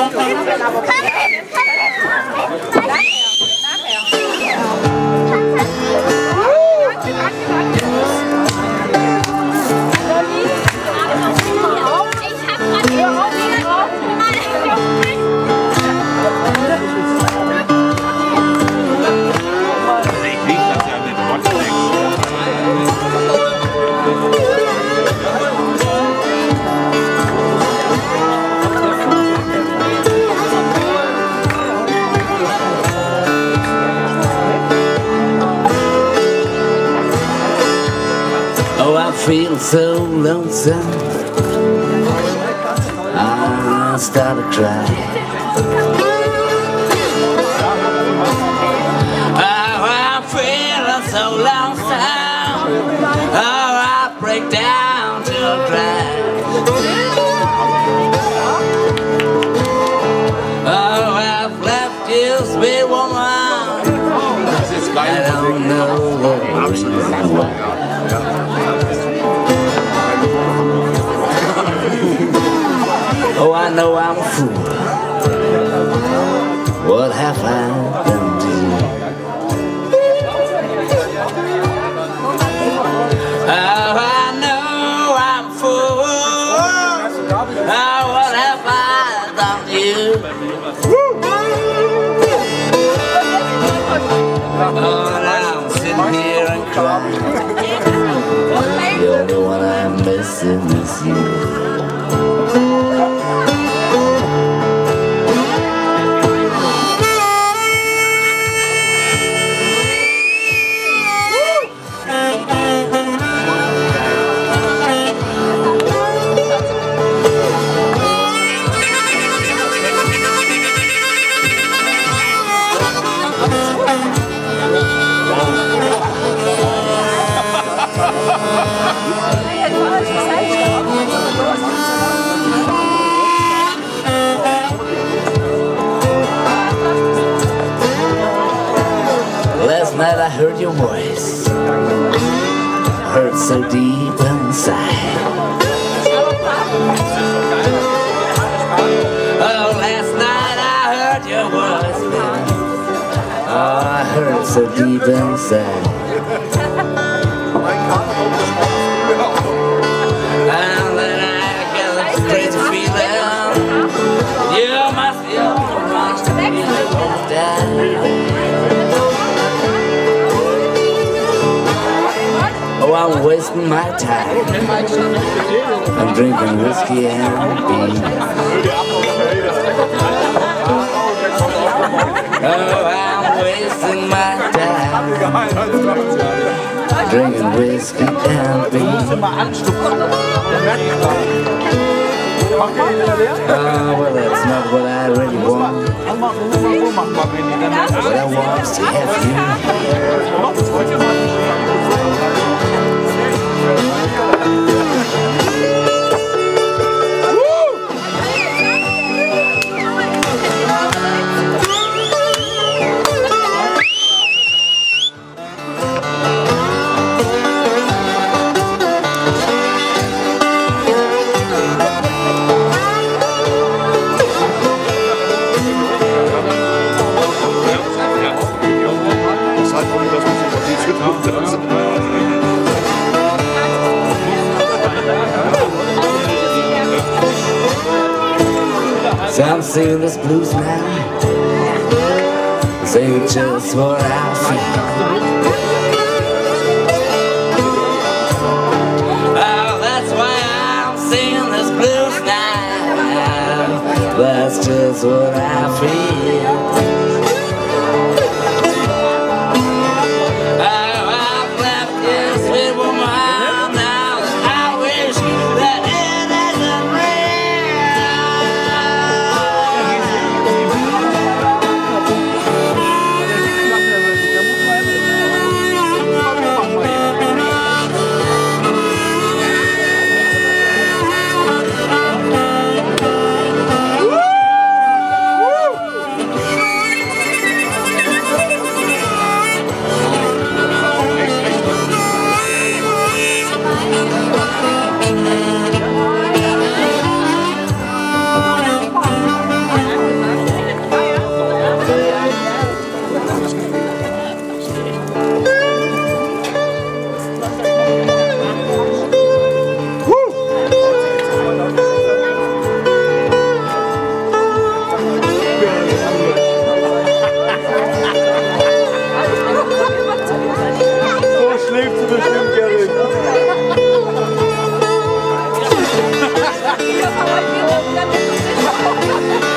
Oh, I feel so lonesome, I start to cry. Oh, I'm feeling so lonesome, oh, I break down to cry. Oh, I've left you, sweet woman, I don't know the reason why. Oh, I know I'm a fool. What have I done to you? Oh, I know I'm a fool. Oh, what have I done to you? Oh, now I'm sitting here and crying. The only one I'm missing is you. Last night I heard your voice, hurt so deep inside. Oh, last night I heard your voice, baby. Oh, I heard so deep inside. And then I get this crazy feeling. You must feel oh, I'm wasting my time. I'm drinking whiskey and beer. Oh, I'm wasting my time. Drinking whiskey and beer. Well, that's not what I really want. What I want is to have you. So I'm singing this blues now, singing just what I feel. Oh, that's why I'm singing this blues now. That's just what I feel. wieder nicht so sicher.